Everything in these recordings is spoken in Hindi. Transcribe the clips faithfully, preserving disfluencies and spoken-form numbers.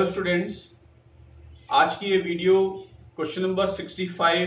स्टूडेंट्स, आज की ये वीडियो क्वेश्चन नंबर पैंसठ,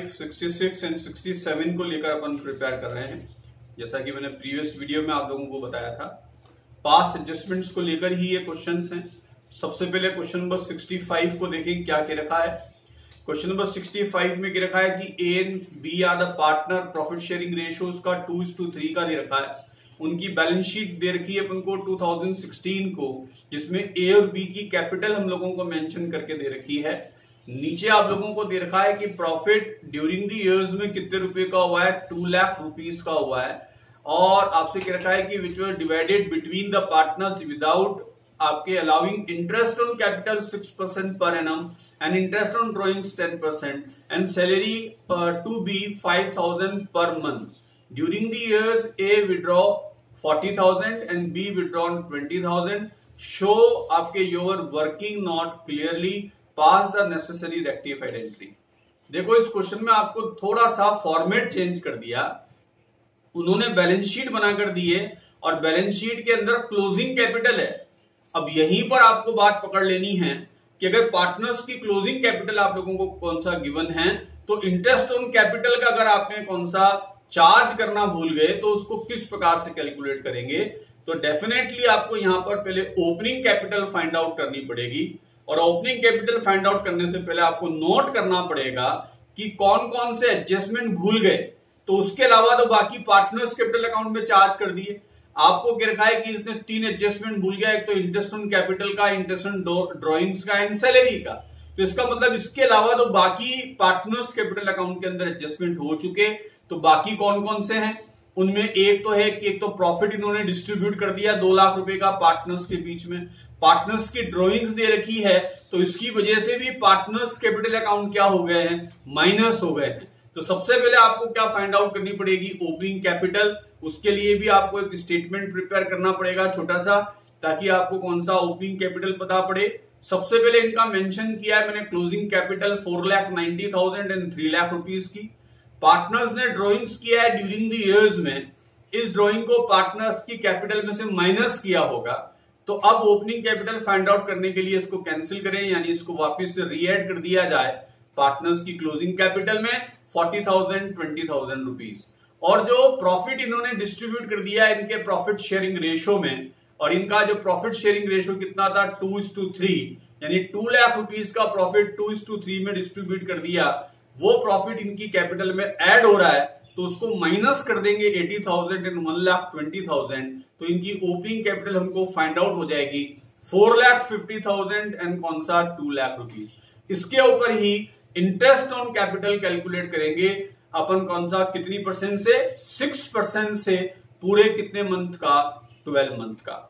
छियासठ एंड सड़सठ को लेकर अपन प्रिपेयर कर रहे हैं। जैसा कि मैंने प्रीवियस वीडियो में आप लोगों को बताया था, पास एडजस्टमेंट्स को लेकर ही ये क्वेश्चंस हैं। सबसे पहले क्वेश्चन नंबर पैंसठ को देखें क्या क्या रखा है। क्वेश्चन नंबर पैंसठ में क्या रखा है कि A and B are the partner, profit sharing ratio उसका टू इज टू थ्री का दे रखा है। उनकी बैलेंस शीट दे रखी है अपन को दो हज़ार सोलह को, जिसमें ए और बी की कैपिटल हम लोगों को मेंशन करके दे रखी है। नीचे आप लोगों को दे रखा है कि प्रॉफिट ड्यूरिंग द इयर्स में कितने रुपए का हुआ है, टू लाख रुपीस का हुआ है। और आपसे क्या रखा है कि which were divided between the partners without आपके allowing interest on capital six percent per annum and interest on drawings ten percent and salary to be five thousand per month. During the years A withdraw forty thousand and B withdrawn twenty thousand. Show आपके your working note clearly, pass the necessary rectified entry. देखो इस क्वेश्चन में आपको थोड़ा सा फॉर्मेट चेंज कर दिया। उन्होंने बैलेंस शीट बनाकर दी है और बैलेंस शीट के अंदर क्लोजिंग कैपिटल है। अब यहीं पर आपको बात पकड़ लेनी है कि अगर पार्टनर्स की क्लोजिंग कैपिटल आप लोगों को कौन सा गिवन है, तो इंटरेस्ट ऑन कैपिटल का अगर आपने कौन सा चार्ज करना भूल गए तो उसको किस प्रकार से कैलकुलेट करेंगे। तो डेफिनेटली आपको यहां पर पहले ओपनिंग कैपिटल फाइंड आउट करनी पड़ेगी। और ओपनिंग कैपिटल फाइंड आउट करने से पहले आपको नोट करना पड़ेगा कि कौन कौन से एडजस्टमेंट भूल गए, तो उसके अलावा तो बाकी पार्टनर्स कैपिटल अकाउंट में चार्ज कर दिए। आपको क्या रखा है कि इसने तीन एडजस्टमेंट भूल गया, एक तो इंटरेस्ट ऑन कैपिटल का, इंटरेस्ट ऑन ड्रॉइंग्स का एंड सैलरी का। तो इसका मतलब इसके अलावा तो बाकी पार्टनर्स कैपिटल अकाउंट के अंदर एडजस्टमेंट हो चुके। तो बाकी कौन कौन से हैं, उनमें एक तो है कि एक तो प्रॉफिट इन्होंने डिस्ट्रीब्यूट कर दिया दो लाख रुपए का पार्टनर्स के बीच में। पार्टनर्स की ड्रॉइंग्स दे रखी है, तो इसकी वजह से भी पार्टनर्स कैपिटल अकाउंट क्या हो गए हैं, माइनस हो गए हैं। तो सबसे पहले आपको क्या फाइंड आउट करनी पड़ेगी, ओपनिंग कैपिटल। उसके लिए भी आपको एक स्टेटमेंट प्रिपेयर करना पड़ेगा छोटा सा, ताकि आपको कौन सा ओपनिंग कैपिटल पता पड़े। सबसे पहले इनका मेंशन किया है मैंने closing capital four lakh ninety thousand and three lakh rupees की। पार्टनर्स ने ड्रॉइंग्स किया है ड्यूरिंग द इयर्स में, इस ड्रॉइंग को पार्टनर्स की कैपिटल में से माइनस किया होगा। तो अब ओपनिंग कैपिटल फाइंड आउट करने के लिए इसको कैंसिल करें, यानी इसको वापस से रीएड कर दिया जाए पार्टनर्स की क्लोजिंग कैपिटल में forty thousand twenty thousand rupees. और जो प्रॉफिट इन्होंने डिस्ट्रीब्यूट कर दिया है इनके प्रॉफिट शेयरिंग रेशियो में, और इनका जो प्रॉफिट शेयरिंग रेशियो कितना था, टू इज टू थ्री, यानी टू लाख रुपीज का profit two is to three में डिस्ट्रीब्यूट कर दिया। वो प्रॉफिट इनकी कैपिटल में ऐड हो रहा है, तो उसको माइनस कर देंगे eighty thousand and one lakh twenty thousand. तो इनकी ओपनिंग कैपिटल हमको फाइंड आउट हो जाएगी four lakh fifty thousand and कौन सा टू लाख रुपीज। इसके ऊपर ही इंटरेस्ट ऑन कैपिटल कैलकुलेट करेंगे अपन, कौन सा कितनी परसेंट से, सिक्स परसेंट से पूरे कितने मंथ का, ट्वेल्व मंथ का।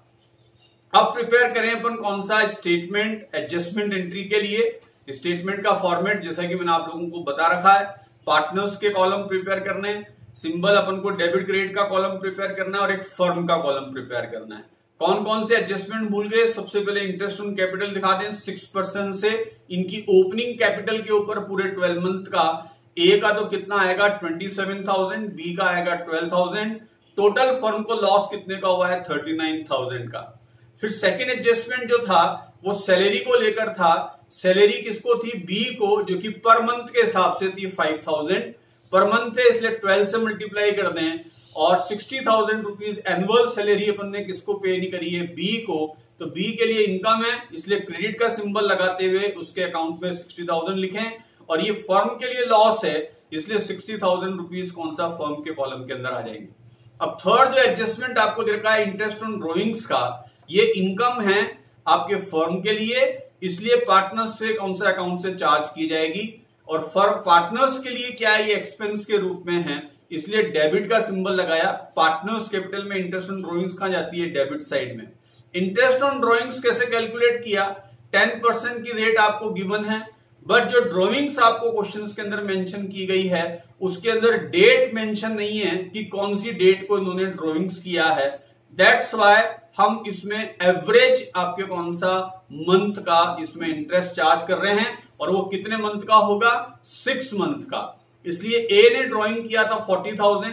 अब प्रिपेयर करें अपन कौन सा स्टेटमेंट एडजस्टमेंट एंट्री के लिए। स्टेटमेंट का फॉर्मेट जैसा कि मैंने आप लोगों को बता रखा है, पार्टनर्स के कॉलम प्रिपेयर करने, सिंबल अपन को डेबिट क्रेडिट का कॉलम प्रिपेयर करना है और एक फर्म का कॉलम प्रिपेयर करना है। कौन कौन से एडजस्टमेंट भूल गए, सबसे पहले इंटरेस्ट ऑन कैपिटल दिखा दें सिक्स परसेंट से इनकी ओपनिंग कैपिटल के ऊपर पूरे ट्वेल्व मंथ का। ए का तो कितना आएगा ट्वेंटी सेवन थाउजेंड, बी का आएगा ट्वेल्व थाउजेंड। टोटल फर्म को लॉस कितने का हुआ है, थर्टी नाइन थाउजेंड का। फिर सेकेंड एडजस्टमेंट जो था वो सैलरी को लेकर था। सैलरी किसको थी, बी को, जो कि पर मंथ के हिसाब से थी फाइव थाउजेंड पर मंथ है, इसलिए ट्वेल्व से मल्टीप्लाई कर दें। और sixty thousand rupees annual salary अपन ने किसको पे नहीं करी है, बी को। तो बी के लिए इनकम है, इसलिए क्रेडिट का सिंबल लगाते हुए उसके अकाउंट में सिक्सटी थाउजेंड लिखें। और ये फर्म के लिए लॉस है, इसलिए सिक्सटी थाउजेंड रुपीज कौन सा फर्म के कॉलम के अंदर आ जाएंगे। अब थर्ड जो एडजस्टमेंट आपको दे रखा है इंटरेस्ट ऑन ड्रॉइंग्स का, ये इनकम है आपके फर्म के लिए, इसलिए पार्टनर्स से कौन सा अकाउंट से चार्ज की जाएगी। और फर्म पार्टनर्स के लिए क्या है, ये एक्सपेंस के रूप में है, इसलिए डेबिट का सिंबल लगाया। पार्टनर्स कैपिटल में इंटरेस्ट ऑन ड्रॉइंग्स कहां जाती है, डेबिट साइड में। इंटरेस्ट ऑन ड्रॉइंग्स कैसे कैलकुलेट किया, टेन परसेंट की रेट आपको गिवन है, बट जो ड्रॉइंग्स आपको क्वेश्चंस के अंदर मेंशन की गई है उसके अंदर डेट मेंशन नहीं है कि कौन सी डेट को इन्होंने ड्रॉइंग्स किया है। दैट्स वाई हम इसमें एवरेज आपके कौन सा मंथ का इसमें इंटरेस्ट चार्ज कर रहे हैं, और वो कितने मंथ का होगा, सिक्स मंथ का। इसलिए ए ने ड्राइंग किया था फोर्टी थाउजेंड,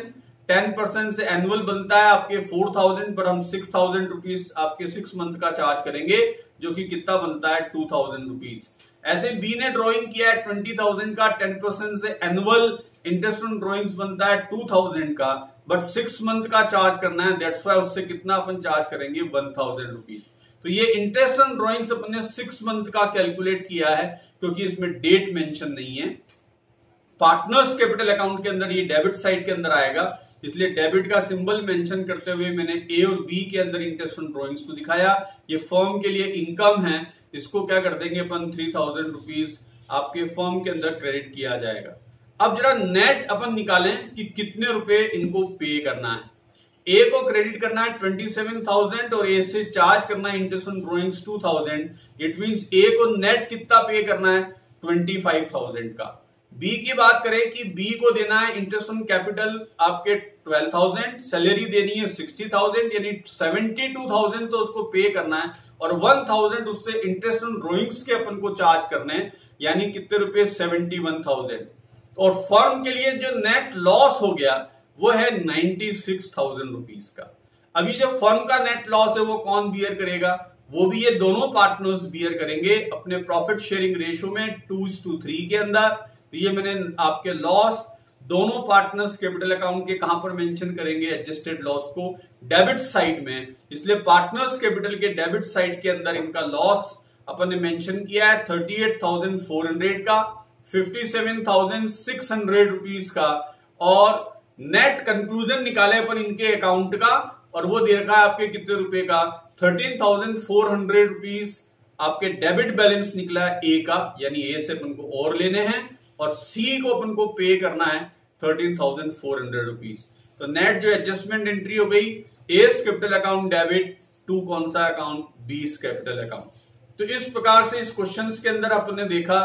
टेन परसेंट से एनुअल बनता है आपके फोर थाउजेंड, पर हम सिक्स थाउजेंड रुपीज आपके सिक्स मंथ का चार्ज करेंगे, जो कि कितना बनता है टू थाउजेंड रुपीज। ऐसे बी ने ड्रॉइंग किया है ट्वेंटी थाउजेंड का, टेन परसेंट से एनुअल इंटरेस्ट ऑन ड्रॉइंग्स बनता है टू थाउजेंड का, बट सिक्स मंथ का चार्ज करना है, दैट्स व्हाई उससे कितना अपन चार्ज करेंगे वन थाउजेंड रुपीज। तो ये इंटरेस्ट ऑन ड्रॉइंग्स अपने सिक्स मंथ का कैलकुलेट किया है, क्योंकि इसमें डेट मेंशन नहीं है। पार्टनर्स कैपिटल अकाउंट के अंदर ये डेबिट साइड के अंदर आएगा, इसलिए डेबिट का सिंबल मेंशन करते हुए मैंने ए और बी के अंदर इंटरेस्ट ऑन ड्रॉइंग्स को दिखाया। ये फर्म के लिए इनकम है, इसको क्या कर देंगे अपन थ्री थाउजेंड रुपीज आपके फर्म के अंदर क्रेडिट किया जाएगा। अब जरा नेट अपन निकालें कि कितने रुपए इनको पे करना है। ए को क्रेडिट करना है ट्वेंटी सेवन थाउजेंड और ए से चार्ज करना है interest on drawings two thousand. It means A को नेट कितना पे करना है ट्वेंटी फाइव थाउजेंड का। बी की बात करें कि बी को देना है इंटरेस्ट ऑन कैपिटल आपके ट्वेल्व थाउजेंड, सैलरी देनी है सिक्सटी थाउजेंड, यानी सेवेंटी टू थाउजेंड तो उसको पे करना है, और वन थाउजेंड उससे इंटरेस्ट ऑन ड्रॉइंग्स के अपन को चार्ज करने हैं, यानी कितने रुपए सेवेंटी वन थाउजेंड। और फर्म के लिए जो नेट लॉस हो गया वो है नाइन्टी सिक्स थाउजेंड रुपीज का। अभी जो फर्म का नेट लॉस है वो कौन बियर करेगा, वो भी ये दोनों पार्टनर्स बियर करेंगे अपने प्रॉफिट शेयरिंग रेशियो में टू इज टू थ्री के अंदर। तो ये मैंने आपके लॉस दोनों पार्टनर्स कैपिटल अकाउंट के कहां पर मेंशन करेंगे, एडजस्टेड लॉस को डेबिट साइड में, इसलिए पार्टनर्स कैपिटल के डेबिट साइड के अंदर इनका लॉस अपन ने मेंशन किया है thirty eight thousand four hundred का, fifty seven thousand six hundred rupees का, और नेट कंक्लूजन निकाले अपन इनके अकाउंट का, और वो दे रखा है आपके कितने रुपए का thirteen thousand four hundred rupees आपके डेबिट बैलेंस निकला है ए का, यानी ए से अपन को और लेने हैं, और सी को अपन को पे करना है thirteen thousand four hundred rupees. तो नेट जो एडजस्टमेंट एंट्री हो गई A's capital account debit to कौन सा अकाउंट, बीस कैपिटल अकाउंट। तो इस प्रकार से इस क्वेश्चन के अंदर अपन ने देखा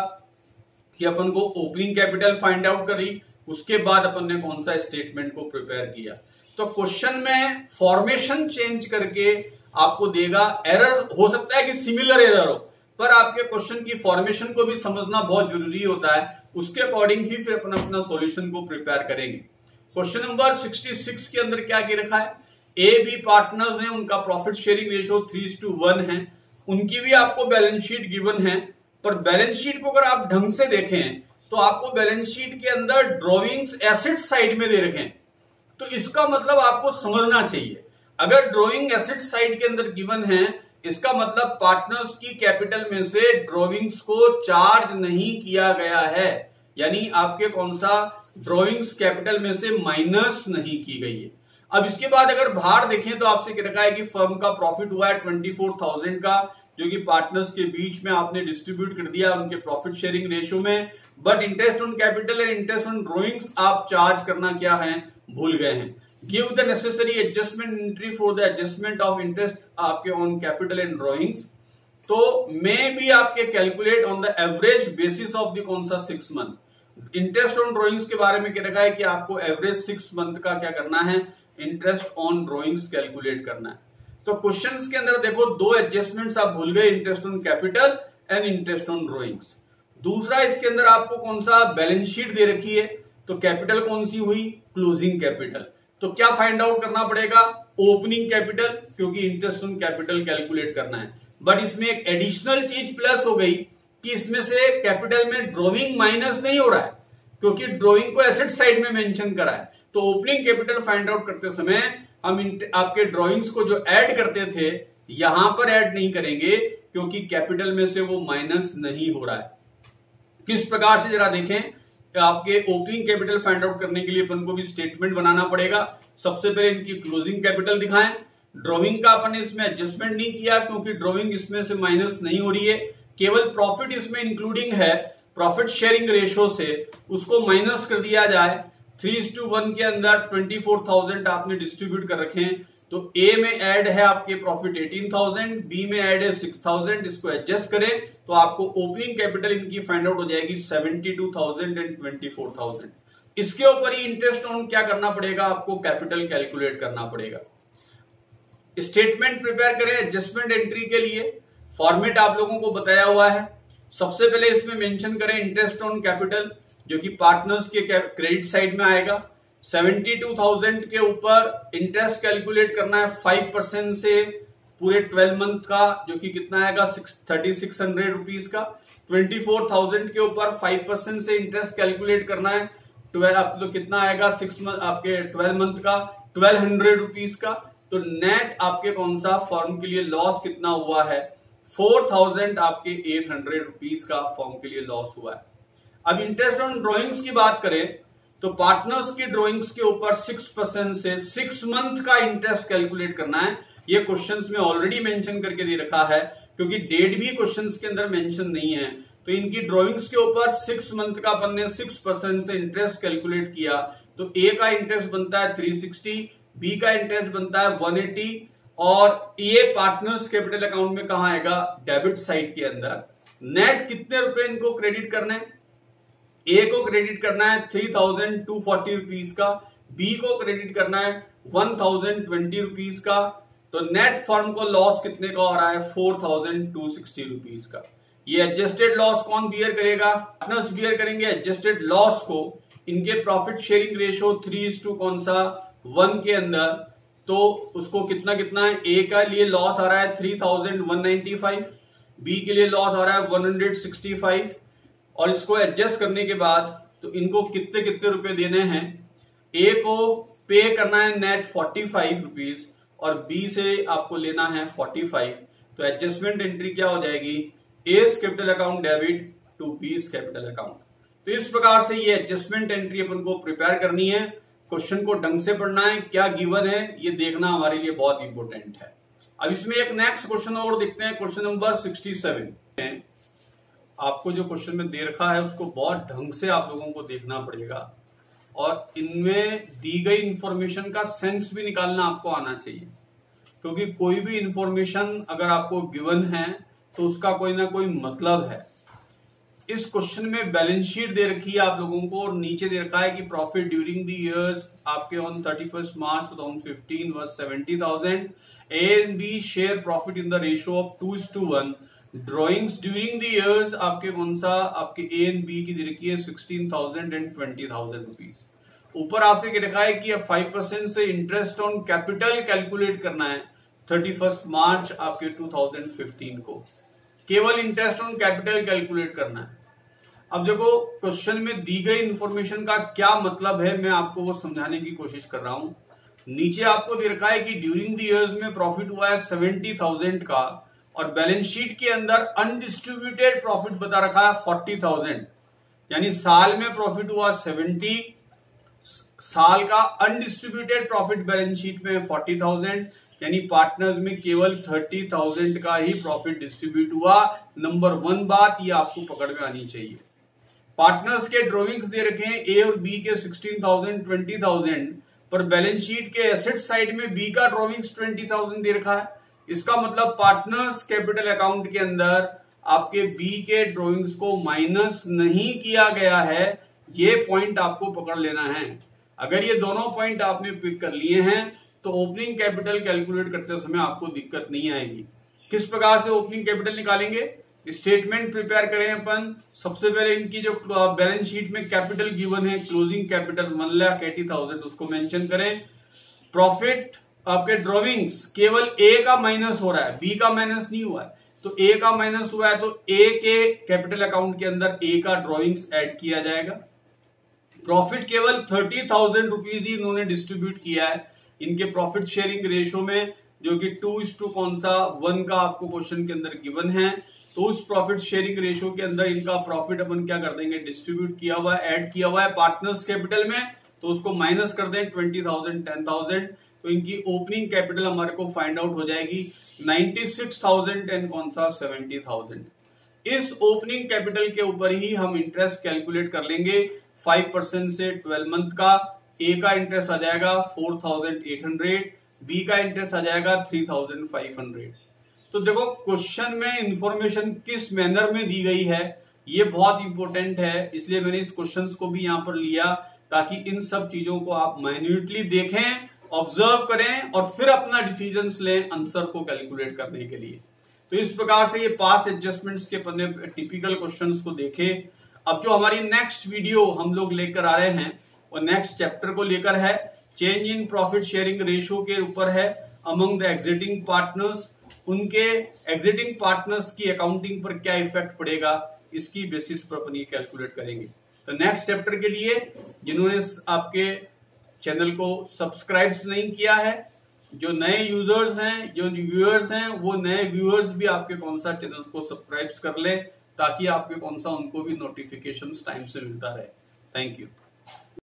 कि अपन को ओपनिंग कैपिटल फाइंड आउट करी, उसके बाद अपन ने कौन सा स्टेटमेंट को प्रिपेयर किया। तो क्वेश्चन में फॉर्मेशन चेंज करके आपको देगा, एरर हो सकता है कि सिमिलर एरर हो, पर आपके क्वेश्चन की फॉर्मेशन को भी समझना बहुत जरूरी होता है, उसके अकॉर्डिंग ही फिर अपन अपना सॉल्यूशन को प्रिपेयर करेंगे। क्वेश्चन नंबर सिक्सटी सिक्स के अंदर क्या की रखा है, ए बी पार्टनर्स हैं, उनका profit sharing ratio three two one है, उनकी भी आपको बैलेंस शीट गिवन है, पर बैलेंस शीट को अगर आप ढंग से देखें तो आपको बैलेंस शीट के अंदर ड्रॉइंग्स एसेट साइड में दे रखे हैं। तो इसका मतलब आपको समझना चाहिए, अगर ड्रॉइंग एसेट साइड के अंदर गिवन है, इसका मतलब पार्टनर्स की कैपिटल में से ड्रॉइंग्स को चार्ज नहीं किया गया है, यानी आपके कौन सा ड्रॉइंग्स कैपिटल में से माइनस नहीं की गई है। अब इसके बाद अगर बाहर देखें तो आपसे कह रखा है कि फर्म का प्रॉफिट हुआ है ट्वेंटी फोर थाउजेंड का, जो कि पार्टनर्स के बीच में आपने डिस्ट्रीब्यूट कर दिया उनके प्रॉफिट शेयरिंग रेशियो में, but interest on capital and interest on drawings आप चार्ज करना क्या है भूल गए हैं। Give the necessary adjustment entry for the adjustment of interest आपके ऑन कैपिटल एंड ड्रॉइंग्स। तो मे भी आपके calculate on the average basis of the कौन सा six month. Interest on drawings के बारे में कह रखा है कि आपको एवरेज सिक्स मंथ का क्या करना है, इंटरेस्ट ऑन ड्रॉइंग्स कैलकुलेट करना है। तो क्वेश्चंस के अंदर देखो दो एडजस्टमेंट्स आप भूल गए, interest on capital and interest on drawings. दूसरा इसके अंदर आपको कौन सा बैलेंस शीट दे रखी है, तो कैपिटल कौन सी हुई, क्लोजिंग कैपिटल। तो क्या फाइंड आउट करना पड़ेगा, ओपनिंग कैपिटल, क्योंकि इंटरेस्ट ऑन कैपिटल कैलकुलेट करना है। बट इसमें एक एडिशनल चीज प्लस हो गई कि इसमें से कैपिटल में ड्रॉइंग माइनस नहीं हो रहा है, क्योंकि ड्रॉइंग को एसेट साइड में मेंशन करा है। तो ओपनिंग कैपिटल फाइंड आउट करते समय हम आपके ड्रॉइंग्स को जो ऐड करते थे यहां पर ऐड नहीं करेंगे, क्योंकि कैपिटल में से वो माइनस नहीं हो रहा है। किस प्रकार से जरा देखें, आपके ओपनिंग कैपिटल फाइंड आउट करने के लिए अपन को भी स्टेटमेंट बनाना पड़ेगा। सबसे पहले इनकी क्लोजिंग कैपिटल दिखाएं। ड्रॉइंग का अपन इसमें एडजस्टमेंट नहीं किया, क्योंकि ड्रॉइंग इसमें से माइनस नहीं हो रही है, केवल प्रॉफिट इसमें इंक्लूडिंग है, प्रॉफिट शेयरिंग रेशियो से उसको माइनस कर दिया जाए। थ्री टू वन के अंदर ट्वेंटी फोर थाउजेंड आपने डिस्ट्रीब्यूट कर रखे हैं, तो ए में ऐड है आपके प्रॉफिट एटीन थाउजेंड, बी में ऐड है सिक्स थाउजेंड, इसको एडजस्ट करें तो आपको ओपनिंग कैपिटल इनकी फाइंड आउट हो जाएगी seventy two thousand and twenty four thousand. इसके ऊपर ही इंटरेस्ट ऑन क्या करना पड़ेगा, आपको कैपिटल कैलकुलेट करना पड़ेगा। स्टेटमेंट प्रिपेयर करें एडजस्टमेंट एंट्री के लिए, फॉर्मेट आप लोगों को बताया हुआ है। सबसे पहले इसमें मेंशन करें इंटरेस्ट ऑन कैपिटल, जो कि पार्टनर्स के क्रेडिट साइड में आएगा। सेवेंटी टू थाउजेंड के ऊपर इंटरेस्ट कैलकुलेट करना है फाइव परसेंट से पूरे ट्वेल्व मंथ का, जो कि कितना आएगा थर्टी सिक्स हंड्रेड रुपीज का। ट्वेंटी फोर थाउजेंड के ऊपर फाइव परसेंट से इंटरेस्ट कैलकुलेट करना है ट्वेल्व, आप तो कितना आएगा सिक्स मंथ आपके ट्वेल्व मंथ का ट्वेल्व हंड्रेड रुपीज का। तो नेट आपके कौन सा फर्म के लिए लॉस कितना हुआ है, फोर थाउजेंड आपके एट हंड्रेड रुपीज का फर्म के लिए लॉस हुआ है। अब इंटरेस्ट ऑन ड्रॉइंग्स की बात करें तो पार्टनर्स की ड्रॉइंग्स के ऊपर सिक्स परसेंट से सिक्स मंथ का इंटरेस्ट कैलकुलेट करना है। ये क्वेश्चंस में ऑलरेडी मेंशन करके दे रखा है, क्योंकि डेट भी क्वेश्चंस के अंदर मेंशन नहीं है। तो इनकी ड्रॉइंग्स के ऊपर सिक्स मंथ का अपन ने सिक्स परसेंट से इंटरेस्ट कैलकुलेट किया, तो ए का इंटरेस्ट बनता है थ्री सिक्सटी, बी का इंटरेस्ट बनता है वन एटी, और ये पार्टनर्स कैपिटल अकाउंट में कहां आएगा, डेबिट साइड के अंदर। नेट कितने रुपए इनको क्रेडिट करने, ए को क्रेडिट करना है three thousand two forty rupees का, बी को क्रेडिट करना है वन थाउजेंड ट्वेंटी रुपीज का। तो नेट फर्म को लॉस कितने का हो रहा है, four thousand two sixty rupees का। ये एडजस्टेड लॉस कौन बियर करेगा, पार्टनर्स बियर करेंगे एडजस्टेड लॉस को। इनके profit sharing ratio three is to कौन सा वन के अंदर, तो उसको कितना कितना है, ए का लिए लॉस आ रहा है three thousand one ninety five, B के लिए लॉस आ रहा है वन हंड्रेड सिक्सटी फाइव, और इसको एडजस्ट करने के बाद तो इनको कितने कितने रुपए देने हैं, ए को पे करना है नेट फोर्टी फाइव रुपीज और बी से आपको लेना है फोर्टी फाइव। तो एडजस्टमेंट एंट्री क्या हो जाएगी, A's capital account debit to B's capital account. तो इस प्रकार से ये एडजस्टमेंट एंट्री अपन को प्रिपेयर करनी है। क्वेश्चन को ढंग से पढ़ना है, क्या गिवन है ये देखना हमारे लिए बहुत इंपॉर्टेंट है। अब इसमें एक नेक्स्ट क्वेश्चन और देखते हैं, क्वेश्चन नंबर सिक्सटी सेवन। आपको जो क्वेश्चन में दे रखा है उसको बहुत ढंग से आप लोगों को देखना पड़ेगा, और इनमें दी गई इंफॉर्मेशन का सेंस भी निकालना आपको आना चाहिए, क्योंकि कोई भी इंफॉर्मेशन अगर आपको गिवन है तो उसका कोई ना कोई मतलब है। इस क्वेश्चन में बैलेंस शीट दे रखी है आप लोगों को, और नीचे दे रखा है कि प्रॉफिट ड्यूरिंग द इयर्स आपके on thirty first March two thousand fifteen was seventy thousand, A and B share profit in the ratio of two is to one. Drawings during the years आपके कौन सा, आपके ए एंड बी की दे रखी है sixteen thousand and twenty thousand rupees. ऊपर आपसे रखा है कि फाइव परसेंट से इंटरेस्ट ऑन कैपिटल कैलकुलेट करना है थर्टी फर्स्ट मार्च आपके टू थाउजेंड फिफ्टीन को, केवल इंटरेस्ट ऑन कैपिटल कैलकुलेट करना है। अब देखो क्वेश्चन में दी गई इंफॉर्मेशन का क्या मतलब है, मैं आपको वो समझाने की कोशिश कर रहा हूं। नीचे आपको दे रखा है कि ड्यूरिंग द इयर्स में प्रॉफिट हुआ है सेवेंटी थाउजेंड का, और बैलेंस शीट के अंदर अनडिस्ट्रीब्यूटेड प्रॉफिट बता रखा है फोर्टी थाउजेंड, यानी साल में प्रॉफिट हुआ सेवेंटी, साल का अनडिस्ट्रीब्यूटेड प्रॉफिट बैलेंस शीट में फोर्टी थाउजेंड, यानी पार्टनर्स में केवल थर्टी थाउजेंड का ही प्रॉफिट डिस्ट्रीब्यूट हुआ। नंबर वन बात ये आपको पकड़ में आनी चाहिए। पार्टनर्स के ड्रॉइंग्स दे रखे हैं ए और बी के सिक्सटीन थाउजेंड ट्वेंटी थाउजेंड, पर बैलेंस शीट के एसेट साइड में बी का ड्रॉइंग्स ट्वेंटी थाउजेंड दे रखा है। इसका मतलब पार्टनर्स कैपिटल अकाउंट के अंदर आपके बी के ड्रॉइंग्स को माइनस नहीं किया गया है, ये पॉइंट आपको पकड़ लेना है। अगर ये दोनों पॉइंट आपने पिक कर लिए हैं तो ओपनिंग कैपिटल कैलकुलेट करते समय आपको दिक्कत नहीं आएगी। किस प्रकार से ओपनिंग कैपिटल निकालेंगे, स्टेटमेंट प्रिपेयर करें अपन। सबसे पहले इनकी जो बैलेंस शीट में कैपिटल गिवन है, closing capital one lakh eighty thousand, उसको मेंशन करें। प्रॉफिट आपके ड्रॉइंग्स केवल ए का माइनस हो रहा है, बी का माइनस नहीं हुआ है, तो ए का माइनस हुआ है तो ए के कैपिटल अकाउंट के अंदर ए का ड्रॉइंग्स ऐड किया जाएगा। प्रॉफिट केवल थर्टी थाउजेंड रुपीज ही इन्होंने डिस्ट्रीब्यूट किया है इनके प्रॉफिट शेयरिंग रेशियो में, जो कि टू इज टू कौन सा वन का आपको क्वेश्चन के अंदर गिवन है। तो उस प्रॉफिट शेयरिंग रेशियो के अंदर इनका प्रॉफिट अपन क्या कर देंगे, डिस्ट्रीब्यूट किया हुआ है, ऐड किया हुआ है पार्टनर्स कैपिटल में, तो उसको माइनस कर दें ट्वेंटी थाउजेंड टेन थाउजेंड, तो इनकी ओपनिंग कैपिटल हमारे को फाइंड आउट हो जाएगी नाइन्टी सिक्स थाउजेंड एंड कौन सा सेवेंटी थाउजेंड। इस ओपनिंग कैपिटल के ऊपर ही हम इंटरेस्ट कैलकुलेट कर लेंगे फाइव परसेंट से ट्वेल्व मंथ का। ए का इंटरेस्ट आ जाएगा four thousand eight hundred, B का इंटरेस्ट आ जाएगा थ्री थाउजेंड फाइव हंड्रेड। तो देखो क्वेश्चन में इंफॉर्मेशन किस मैनर में दी गई है ये बहुत इंपॉर्टेंट है, इसलिए मैंने इस क्वेश्चन को भी यहां पर लिया ताकि इन सब चीजों को आप माइन्यूटली देखें, ऑब्जर्व करें और फिर अपना डिसीजंस लें आंसर को कैलकुलेट करने के लिए। तो इस प्रकार से ये पास एडजस्टमेंट्स के पन्ने टिपिकल क्वेश्चंस को देखें। अब जो हमारी नेक्स्ट वीडियो हम लोग लेकर आ रहे हैं और नेक्स्ट चैप्टर को लेकर है change in profit sharing ratio के ऊपर है अमंग द एग्जिटिंग पार्टनर्स, उनके एग्जिटिंग पार्टनर्स की अकाउंटिंग पर क्या इफेक्ट पड़ेगा, इसकी बेसिस पर अपन ये कैलकुलेट करेंगे। तो नेक्स्ट चैप्टर के लिए जिन्होंने आपके चैनल को सब्सक्राइब नहीं किया है, जो नए यूजर्स हैं, जो व्यूअर्स हैं, वो नए व्यूअर्स भी आपके कौन सा चैनल को सब्सक्राइब कर लें ताकि आपके कौन सा उनको भी नोटिफिकेशंस टाइम से मिलता रहे। Thank you.